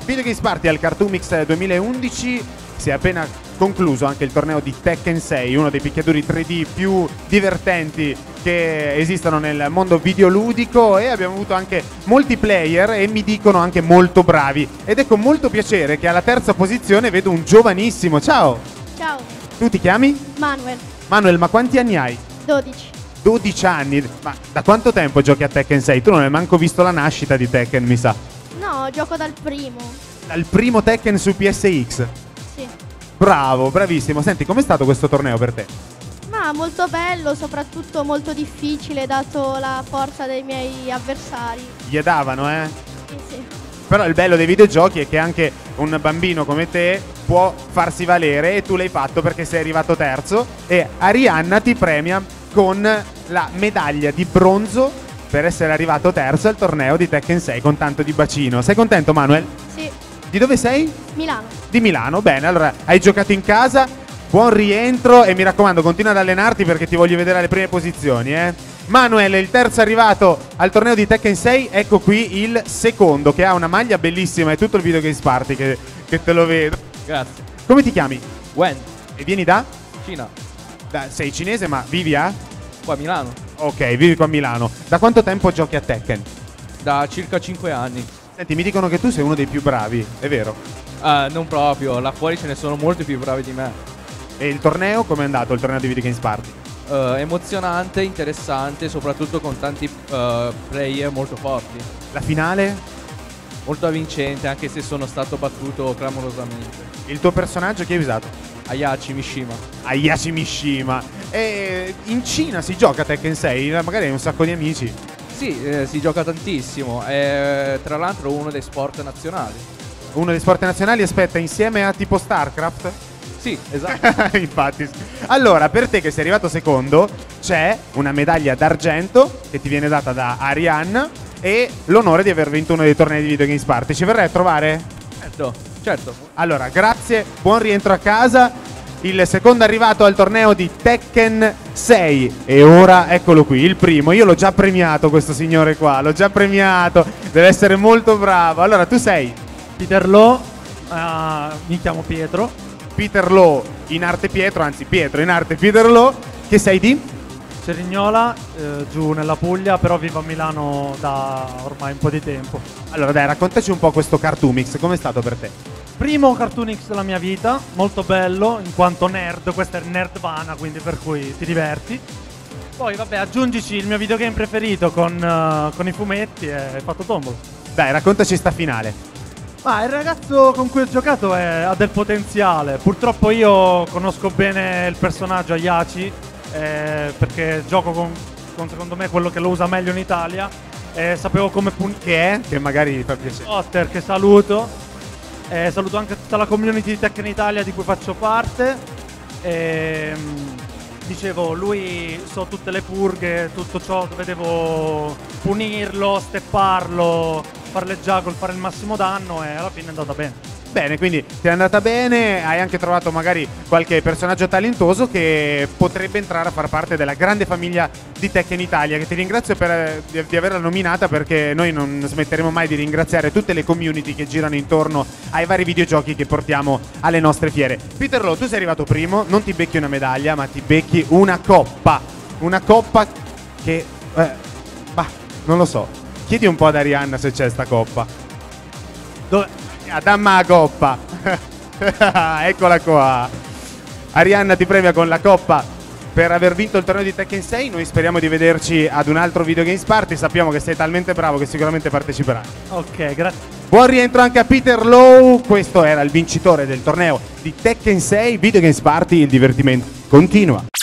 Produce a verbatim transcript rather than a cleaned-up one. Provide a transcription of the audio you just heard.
Video Games Party al Cartoomix duemilaundici si è appena concluso anche il torneo di Tekken sei, uno dei picchiaduri tre D più divertenti che esistono nel mondo videoludico, e abbiamo avuto anche molti player e mi dicono anche molto bravi, ed è con molto piacere che alla terza posizione vedo un giovanissimo. Ciao! Ciao! Tu ti chiami? Manuel. Manuel, ma quanti anni hai? dodici. dodici anni? Ma da quanto tempo giochi a Tekken sei? Tu non hai manco visto la nascita di Tekken, mi sa. No, gioco dal primo. Dal primo Tekken su P S X? Sì. Bravo, bravissimo. Senti, com'è stato questo torneo per te? Ma molto bello, soprattutto molto difficile dato la forza dei miei avversari. Gli davano, eh? Sì, sì. Però il bello dei videogiochi è che anche un bambino come te può farsi valere, e tu l'hai fatto perché sei arrivato terzo, e Arianna ti premia con la medaglia di bronzo per essere arrivato terzo al torneo di Tekken sei con tanto di bacino. Sei contento, Manuel? Sì. Di dove sei? Milano. Di Milano, bene. Allora, hai giocato in casa, buon rientro, e mi raccomando, continua ad allenarti perché ti voglio vedere alle prime posizioni, eh. Manuel, il terzo arrivato al torneo di Tekken sei, ecco qui il secondo, che ha una maglia bellissima, è tutto il Video Games Party che, che te lo vedo. Grazie. Come ti chiami? Wen, E vieni da? Cina, da sei cinese, ma vivi a? qua a Milano, Ok, vivi qua a Milano. Da quanto tempo giochi a Tekken? da circa cinque anni. Senti, mi dicono che tu sei uno dei più bravi, è vero? Ah, non proprio, là fuori ce ne sono molti più bravi di me. E il torneo, com'è andato il torneo di Video Games Party? Eh, emozionante, interessante, soprattutto con tanti eh, player molto forti. La finale? Molto avvincente, anche se sono stato battuto clamorosamente. Il tuo personaggio chi hai usato? Ayachi Mishima. Ayashi Mishima. E in Cina si gioca a Tekken sei? Magari hai un sacco di amici. Sì, eh, si gioca tantissimo, è tra l'altro uno dei sport nazionali. Uno dei sport nazionali, aspetta, insieme a tipo StarCraft? Sì, esatto. Infatti. Allora, per te che sei arrivato secondo, c'è una medaglia d'argento che ti viene data da Arianna e l'onore di aver vinto uno dei tornei di Video Games Party. Ci verrai a trovare? Certo, certo. Allora, grazie, buon rientro a casa. Il secondo arrivato al torneo di Tekken sei. E ora eccolo qui, il primo. Io l'ho già premiato questo signore qua, l'ho già premiato. Deve essere molto bravo. Allora, tu sei Peter Lo, uh, mi chiamo Pietro. Peter Lo, in arte Pietro, anzi Pietro in arte Peter Lo. Che sei di? Cerignola, eh, giù nella Puglia, però vivo a Milano da ormai un po' di tempo. Allora dai, raccontaci un po' questo Cartoomix, com'è stato per te? Primo Cartoonix della mia vita, molto bello, in quanto nerd, questa è Nerdvana, quindi per cui ti diverti. Poi vabbè, aggiungici il mio videogame preferito con, uh, con i fumetti e hai fatto tombola. Dai, raccontaci sta finale. Ma il ragazzo con cui ho giocato è- ha del potenziale. Purtroppo io conosco bene il personaggio Ayachi, eh, perché gioco con, con secondo me quello che lo usa meglio in Italia, e sapevo come punire. Che è? Che magari fa piacere. Otter, che saluto. Eh, saluto anche tutta la community di Tekken Italia di cui faccio parte. Ehm, dicevo, lui so tutte le purghe, tutto ciò dove devo punirlo, stepparlo, fare le juggle, fare il massimo danno, e alla fine è andata bene. Bene, quindi ti è andata bene, hai anche trovato magari qualche personaggio talentuoso che potrebbe entrare a far parte della grande famiglia di Tekken Italia, che ti ringrazio per, di, di averla nominata, perché noi non smetteremo mai di ringraziare tutte le community che girano intorno ai vari videogiochi che portiamo alle nostre fiere. Peter Lo, tu sei arrivato primo, non ti becchi una medaglia, ma ti becchi una coppa. Una coppa che... Eh, bah, non lo so. Chiedi un po' ad Arianna se c'è sta coppa. Dove... Damma la coppa. Eccola qua. Arianna ti premia con la coppa per aver vinto il torneo di Tekken sei. Noi speriamo di vederci ad un altro Video Games Party. Sappiamo che sei talmente bravo che sicuramente parteciperai. Ok, grazie. Buon rientro anche a Peter Lowe. Questo era il vincitore del torneo di Tekken sei Video Games Party. Il divertimento continua.